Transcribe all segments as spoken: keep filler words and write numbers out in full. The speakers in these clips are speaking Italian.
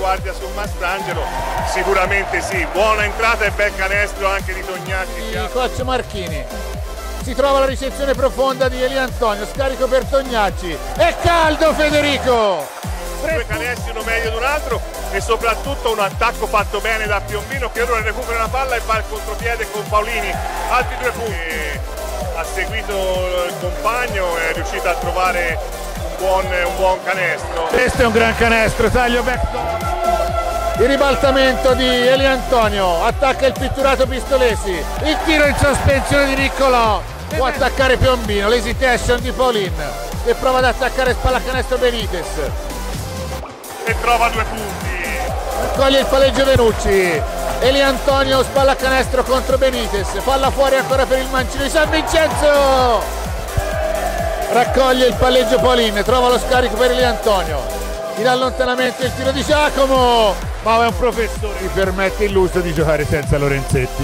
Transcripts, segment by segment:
guardia su Mastrangelo, sicuramente sì, buona entrata e bel canestro anche di Tognacci. Il coach Marchini, si trova la ricezione profonda di Eli Antonio, scarico per Tognacci, è caldo Federico! Due canestri uno meglio di un altro e soprattutto un attacco fatto bene da Piombino che ora recupera la palla e va al contropiede con Paolini, altri due punti. E ha seguito il compagno, è riuscito a trovare un buon, un buon canestro. Questo è un gran canestro, taglio backdoor. Il ribaltamento di Eli Antonio, attacca il pitturato Pistolesi, il tiro in sospensione di Niccolò, può attaccare Piombino, l'hesitation di Paolin che prova ad attaccare spallacanestro Benitez. E trova due punti. Raccoglie il palleggio Venucci, Eli Antonio spallacanestro contro Benitez, palla fuori ancora per il mancino di San Vincenzo, raccoglie il palleggio Paolin, trova lo scarico per Eli Antonio, in allontanamento il tiro di Giacomo, ma è un professore, gli permette illuso di giocare senza Lorenzetti.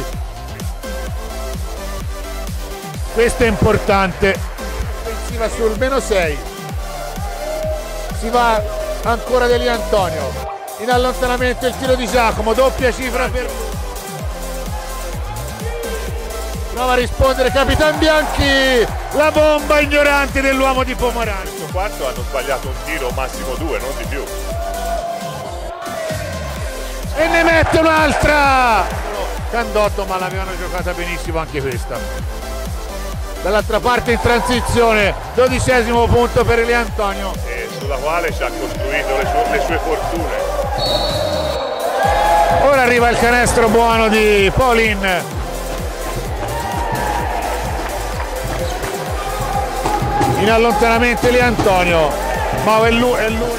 Questo è importante, offensiva sul meno sei, si va ancora Eli Antonio, in allontanamento il tiro di Giacomo, doppia cifra per lui, prova a rispondere Capitan Bianchi, la bomba ignorante dell'uomo di Pomarancio. Questo quarto hanno sbagliato un tiro, massimo due, non di più. E ne mette un'altra! Candotto, ma l'avevano giocata benissimo anche questa. Dall'altra parte in transizione, dodicesimo punto per Eli Antonio. E sulla quale ci ha costruito le sue, le sue fortune. Ora arriva il canestro buono di Paolin. In allontanamento Eli Antonio, ma è lui, è lui.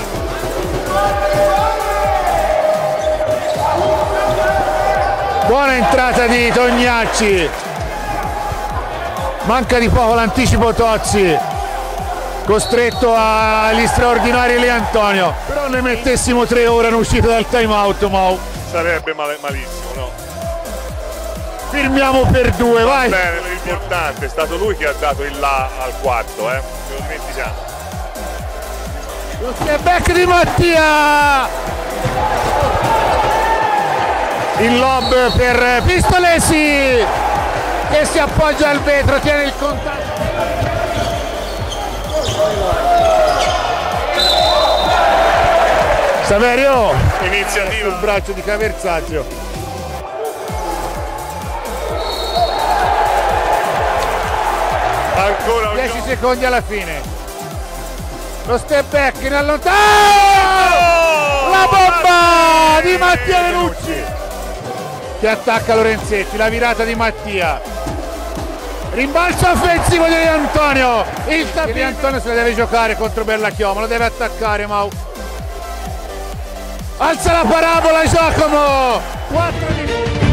Buona entrata di Tognacci, manca di poco l'anticipo Tozzi, costretto agli straordinari Eli Antonio, però ne mettessimo tre ora in uscita dal time out, Mau. Sarebbe male, malissimo, no? Firmiamo per due, Va vai! Bene, l'importante è stato lui che ha dato il là al quarto, eh? Ce lo dimentichiamo. Lo step back di Mattia! Il lob per Pistolesi che si appoggia al vetro, tiene il contatto. Saverio Iniziativa sul braccio di Caverzazio. Ancora un dieci gioco. secondi alla fine. Lo step back in allontanato. Oh! La bomba di Mattia Venucci che attacca Lorenzetti, la virata di Mattia, rimbalzo offensivo di Eli Antonio, il Eli Antonio se la deve giocare contro Bellacchioma, lo deve attaccare Mau, alza la parabola Giacomo, quattro minuti.